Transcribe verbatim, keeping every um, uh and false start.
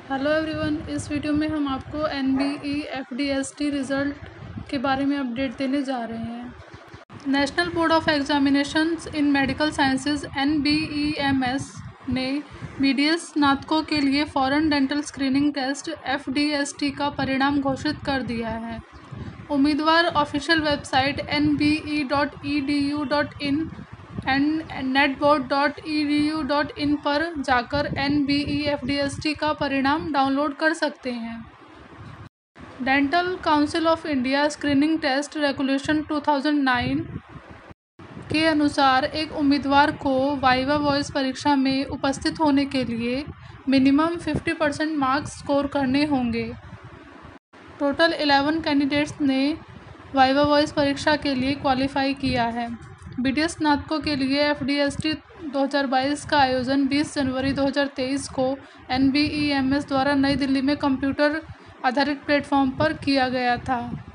Hello everyone, इस video में हम आपको N B E F D S T result के बारे में अपडेट देने जा रहे हैं। National board of examinations in medical sciences N B E M S ने बी डी एस स्नातकों के लिए foreign dental screening test F D S T का परिणाम घोषित कर दिया है। उम्मीदवार official website N B E dot E D U dot in and natboard dot E D U dot in पर जाकर N B E F D S T का परिणाम डाउनलोड कर सकते हैं। Dental council of India screening test regulation two thousand nine के अनुसार एक उम्मीदवार को वाइवा वॉइस परीक्षा में उपस्थित होने के लिए minimum fifty percent marks score करने होंगे। टोटल इलेवन कैंडिडेट्स ने वाइवा वॉइस परीक्षा के लिए क्वालिफाई किया है। बी डी एस स्नातकों के लिए एफ डी एस टी दो हज़ार बाईस का आयोजन बीस जनवरी दो हज़ार तेईस को N B E M S द्वारा नई दिल्ली में कंप्यूटर आधारित प्लेटफॉर्म पर किया गया था।